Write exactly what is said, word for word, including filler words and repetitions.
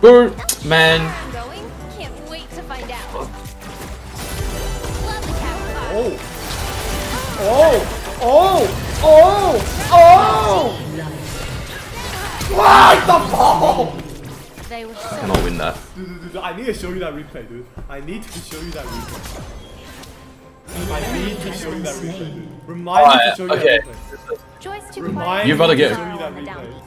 Boo, man. Going? Can't wait to find out. Oh. Oh. Oh. Oh. Oh. What the ball? They were so I cannot win that. Dude, dude, dude, I need to show you that replay, dude. I need to show you that replay. I need to show you that replay, dude. Remind me to show you okay. that replay. Joyce two Remind You've got to me get- show you that replay.